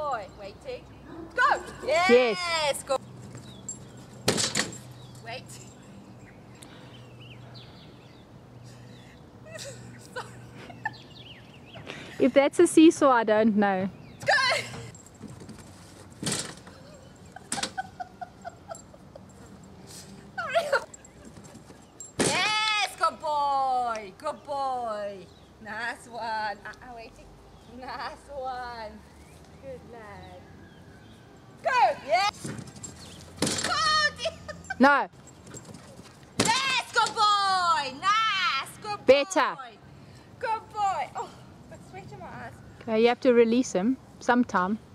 boy. Waiting. Go. Yes. Yes. Go. Wait. If that's a seesaw, I don't know. Go. Yes, good boy. Good boy. Nice one. Waiting. Nice one. Good lad. Go. Yes. Good. No. Yes, good boy. Nice. Good boy. Better. Good boy. Oh, got sweat in my eyes. Okay, you have to release him sometime.